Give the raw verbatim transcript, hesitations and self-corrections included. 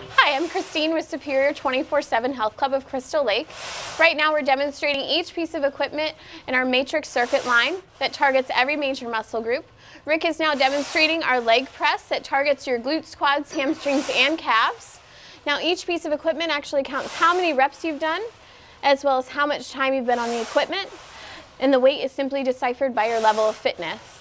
Hi, I'm Christine with Superior twenty-four seven Health Club of Crystal Lake. Right now we're demonstrating each piece of equipment in our matrix circuit line that targets every major muscle group. Rick is now demonstrating our leg press that targets your glutes, quads, hamstrings, and calves. Now each piece of equipment actually counts how many reps you've done, as well as how much time you've been on the equipment, and the weight is simply deciphered by your level of fitness.